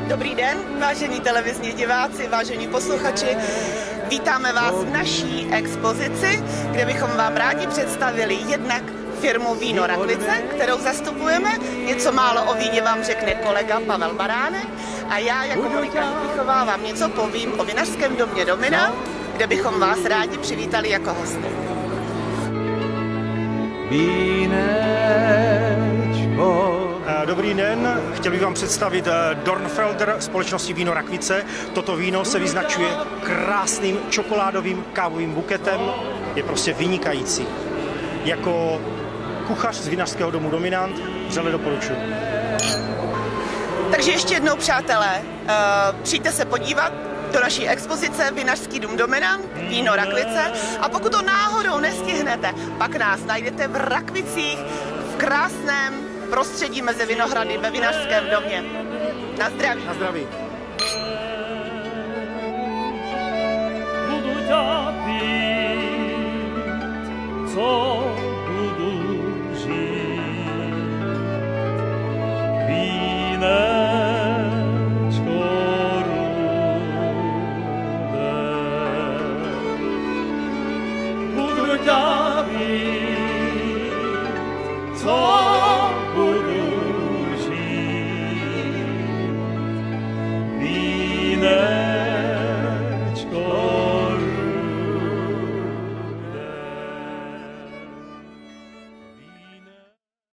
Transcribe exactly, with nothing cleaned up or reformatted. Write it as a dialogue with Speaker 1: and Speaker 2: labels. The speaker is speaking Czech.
Speaker 1: Dobrý den, vážení televizní diváci, vážení posluchači. Vítáme vás v naší expozici, kde bychom vám rádi představili jednak firmu Víno Rakvice, kterou zastupujeme. Něco málo o víně vám řekne kolega Pavel Baránek a já jako Monika Hybichová vám něco povím o vinařském domě Dominant, kde bychom vás rádi přivítali jako hosty.
Speaker 2: Dobrý den, chtěl bych vám představit Dornfelder společnosti Víno Rakvice. Toto víno se vyznačuje krásným čokoládovým kávovým buketem, je prostě vynikající. Jako kuchař z vinařského domu Dominant vřele doporučuji.
Speaker 1: Takže ještě jednou, přátelé, přijďte se podívat do naší expozice Vinařský dům Dominant, Víno Rakvice, a pokud to náhodou nestihnete, pak nás najdete v Rakvicích, v krásném prostředí mezi vinohrady ve Vinařském domě. Na zdraví.
Speaker 2: Na zdraví.
Speaker 3: Budu ťa piť, co